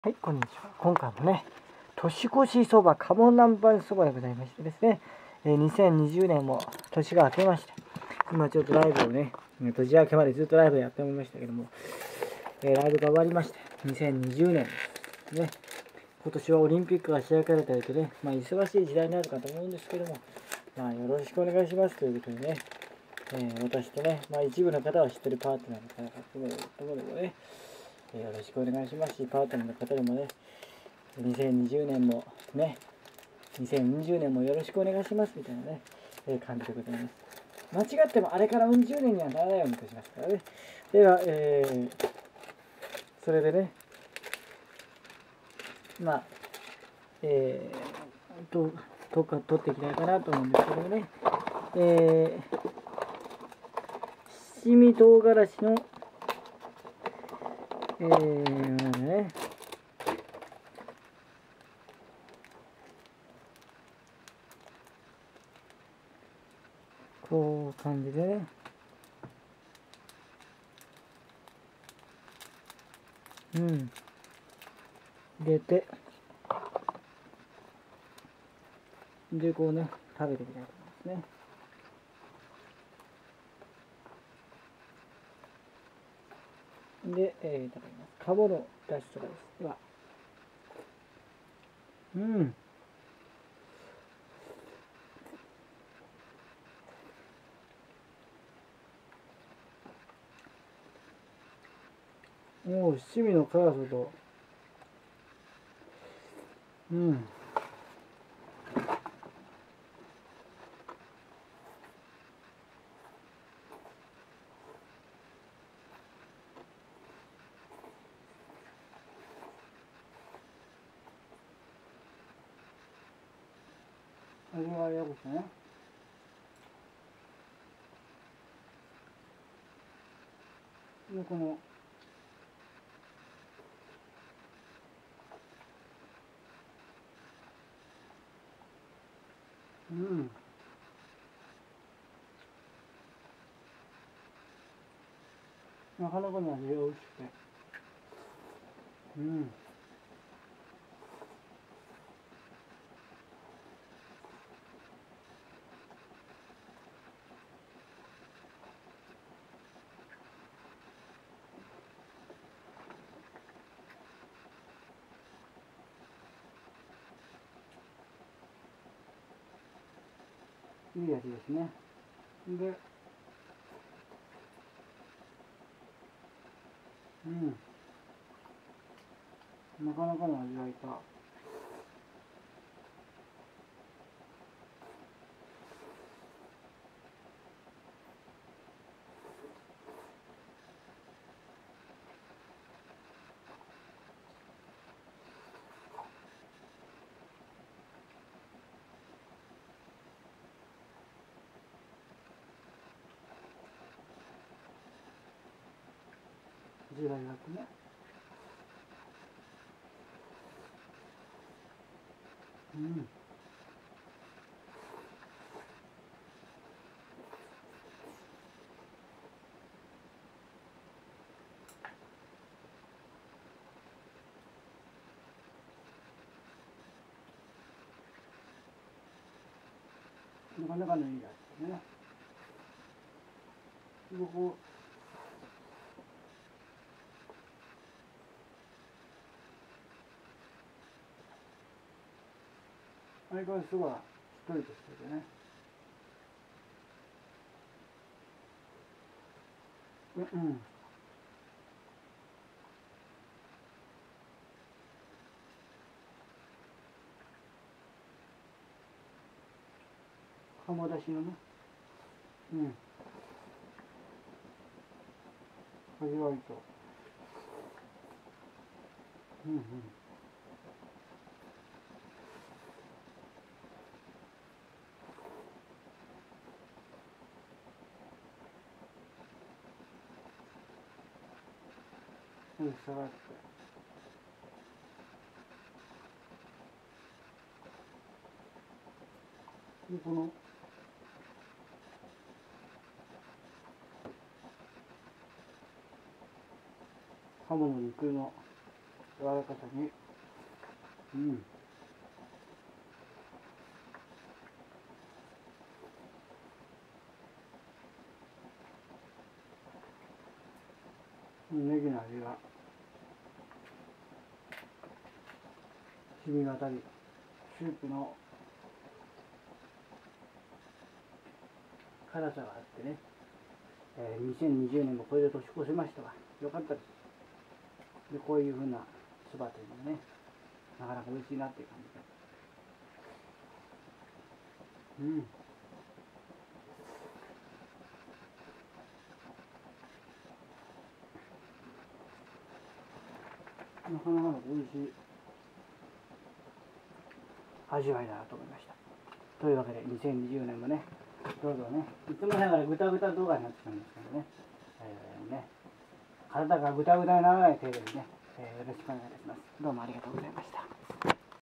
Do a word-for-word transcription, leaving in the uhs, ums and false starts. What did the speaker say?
はい、こんにちは。今回もね、年越しそば、鴨南蛮そばでございましてですね、えー、にせんにじゅうねんも年が明けまして、今ちょっとライブをね、年明けまでずっとライブやっておりましたけども、えー、ライブが終わりまして、にせんにじゅうねんですね、今年はオリンピックが開かれたりとね、まあ、忙しい時代になるかと思うんですけども、まあ、よろしくお願いしますということでね、えー、私とね、まあ、一部の方は知ってるパートナーの方々ところでもね、よろしくお願いしますし、パートナーの方でもね、にせんにじゅうねんもね、にせんにじゅうねんもよろしくお願いしますみたいなね、えー、感じでございます。間違ってもあれからうん十年にはならないようにいたしますからね。では、えー、それでね、まあ、えー、と、とか取っていきたいかなと思うんですけどもね、えー、七味唐辛子の、えー、ね、こう感じでね、うん、入れて、で、こうね、食べていきたいと思いますね。で、えー、いただきます。カボのだしそばです。では、うん。もう七味の辛さと、うん。味がよくてね。で、この、うん。なかなかの味が美味しくて。うん。いい味ですね。で、うん。なかなかの味わいか。味わいがあってね。うん。なかなかのいい味ですね。ここ、相変わらずそば、しっとりとしててね。うん。うん。鴨だしのね。うん。味わいと。うんうん。うん、下がって。で、この、鴨の肉の柔らかさに、うんネギの味が染み渡り、スープの辛さがあってね、えー、にせんにじゅうねんもこれで年越せましたわ。よかったです。でこういうふうなそばというのはね、なかなか美味しいなっていう感じで、うんなかなかの美味しい味わいだなと思いました。というわけでにせんにじゅうねんもね、どうぞね、いつもながらぐたぐた動画になってしまうんですけどね、えー、ね体がぐたぐたにならない程度にね、えー、よろしくお願いいたします。どうもありがとうございました。